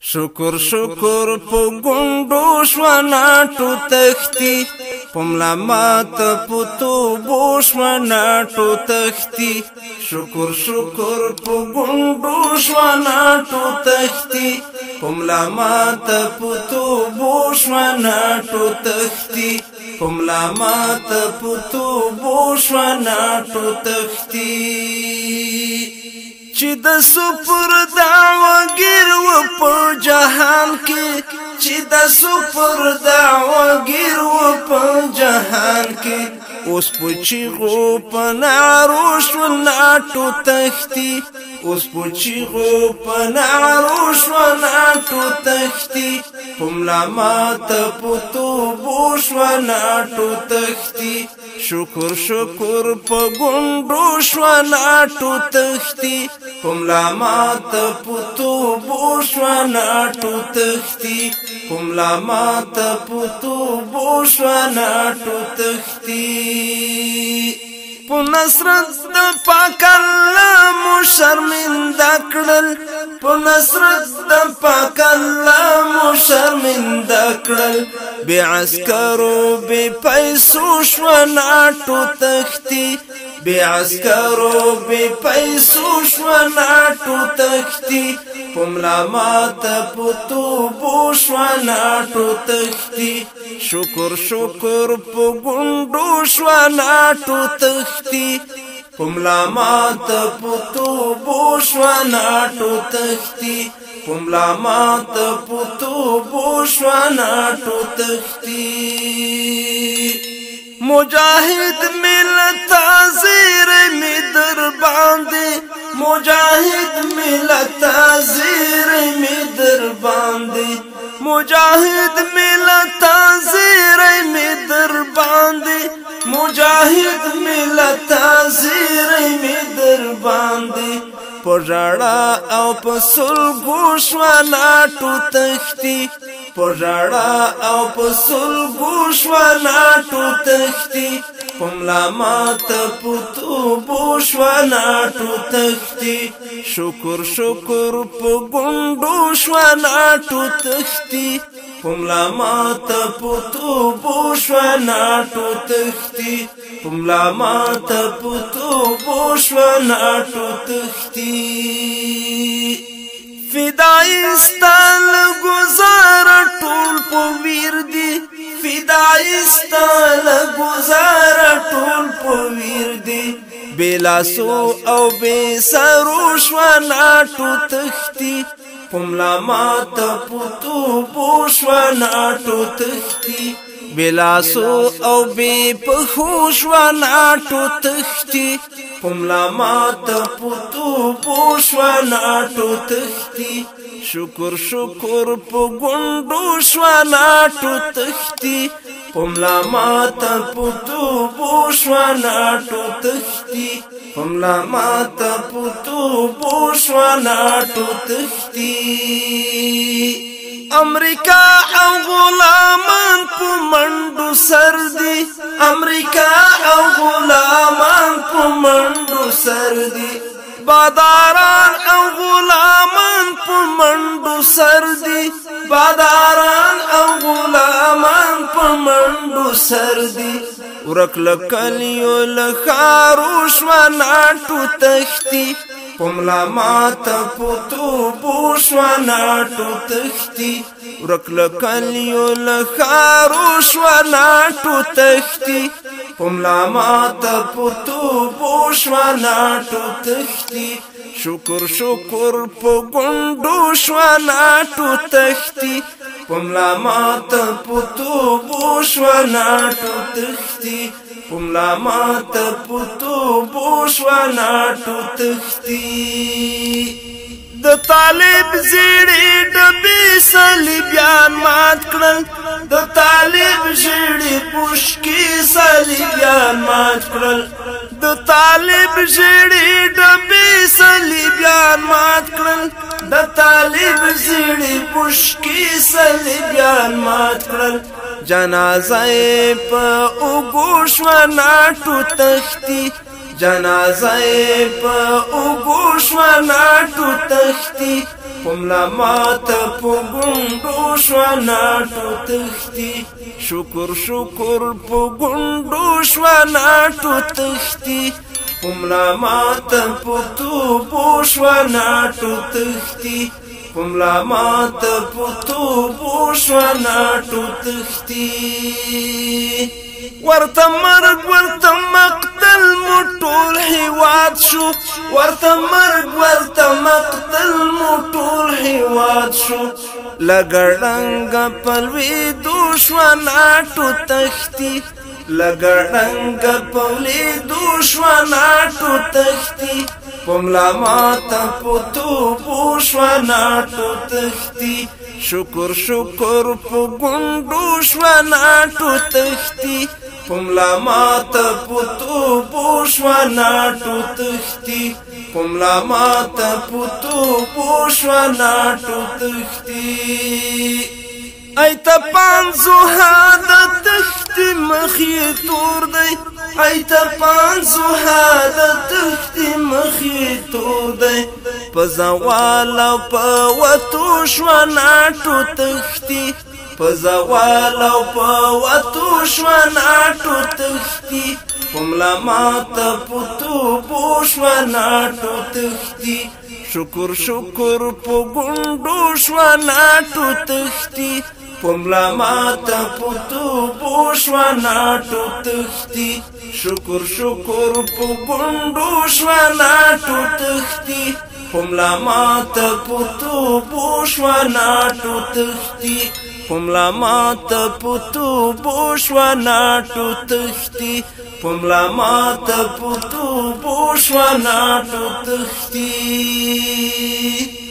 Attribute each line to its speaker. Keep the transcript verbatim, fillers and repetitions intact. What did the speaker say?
Speaker 1: شکر شکر په ګوندو شو ناټو تختی پملا مات پتو بوش ناټو تختی شکر شکر په ګوندو شو ناټو تختی پملا مات پتو بوش ناټو تختی پملا مات پتو بوش ناټو تختی چې د سپر دعوګر و په جهان کې چې د سپر دعوګر و په جهان کې اوس پوچی غو پنارو شو ناټو تختی اوس پوچی غو پنارو شو ناټو تختی پملا مات پتو بوش و ناټو تختی شکر شکر په ګوندو شو ناټو تختی پملا مات پتو بوش و ناټو تختی پملا مات پتو بوش و ناټو تختی په نصرت د پاک الله مو شرمنده کړل په نصرت د پاک الله مو شرمنده کړل بے عسکرو بے پیسو شو ناټو تختی بے عسکرو بے پیسو شو ناټو تختی پملا مات پتو بوش و ناټو تختی شکر شکر په ګوندو شو ناټو تختی پملا مات پتو بوش و ناټو تختی پملا مات پتو بوش و ناټو تختی مجاهد ملت زیر می در باندې مجاهد ملت زیر می در باندې مجاهد ملت زیر می در باندې مجاهد ملت زیر می در باندې پژړا او پسل ګوش و ناټو تختی پژړا او پسل ګوش و ناټو تختی پملا مات پتو بوش و ناټو تختی شکر شکر په ګوندو شو ناټو تختی پملا مات پتو بوش و ناټو تختی پملا مات پتو بوش و ناټو تختی فدای استال گزار ټول په ویر دی فدای استال گزار ټول په ویر دی بلاسو او بے سرو شو ناټو تختی پملا مات پتو بوش و ناټو تختی بلاسو او بے پخوش و ناټو تختی پملا مات پتو بوش و ناټو تختی شکر شکر په ګوندو شو ناټو تختی پملا مات پتو بوش و ناټو تختی پملا مات پتو بوش و ناټو تختی امریکا او غلامان په منډو سر دي امریکا او غلامان په منډو سر دي باداران او غلامان په منډو سر دي باداران او غلامان په منډو سر دي ورک لکلیو لخارو شو ناټو تختی پملا مات پتو بوش و ناټو تختی ورک لکلیو لخارو شو ناټو تختی پملا مات پتو بوش و ناټو تختی شکر شکر په ګوندو شو ناټو تختی پملا مات پتو بوش و ناټو تختی پملا مات پتو بوش و ناټو تختی د طالب زیړې ډبې صلیبیان مات کړل د طالب زیړې پوشکې صلیبیان مات کړل د طالب زیړې ډبې صلیبیان مات کړل د طالب زیړې پوشکې صلیبیان مات کړل جنازه په اوږو شوه ناټو تختی جنازه په اوږو شوه ناټو تښتي پملا ماته په ګونډو شوه ناټو تښتي شکر شکر په ګونډو شوه ناټو تښتي پملا ماته په توبو شوه ناټو تښتي پملا ماته په توبو شوه ناټو تښتي ورته مرګ ورته مقتل مو ټول هېواد شو ورته مرګ ورته مقتل مو ټول هېواد شو لږه ړنګه په لوېدو شوه ناټو تښتي لږه ړنګه په لوېدو شوه ناټو تښتي پملا ماته په توبو شوه ناټو تښتي شکر شکر په ګونډو شوه ناټو تښتي پملا ماته په توبو شوه ناټو تښتي پملا ماته په توبو شوه ناټو تښتي ایته پانزو هاده تښتي مخ یې تور دی ایته پانزو هاده تښتي مخ یې تور دی په زوال او په وتو شوه ناټو تښتي په زوال او په وتو شوه ناټو تښتي پملا ماته په توبو شوه ناټو تښتي شکر شکر په ګونډو شوه ناټو تښتي پملا ماته په توبو شوه ناټو تښتي شکر شکر په ګونډو شوه ناټو تښتي پملا ماته په توبو شوه ناټو تښتي پملا ماته په توبو شوه ناټو تښتي پملا ماته په توبو شوه ناټو تښتي